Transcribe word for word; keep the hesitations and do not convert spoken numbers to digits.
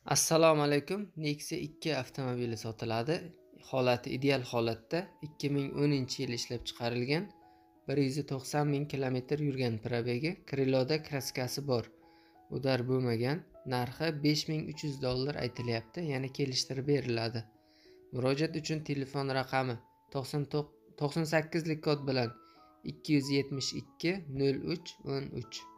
Assalomu alaykum. Nexia ikki avtomobili sotiladi. Holati ideal holatda. ikki ming o'ninchi yil ishlab chiqarilgan. bir yuz to'qson ming kilometr yurgan probegi. Kriloda kraskasi bor. Udar bo'lmagan. Narxi besh ming uch yuz dollar aytilyapti, ya'ni kelishtirib beriladi. Murojaat uchun telefon raqami to'qson sakkiz lik kod bilan ikki yuz yetmish ikki nol uch o'n uch.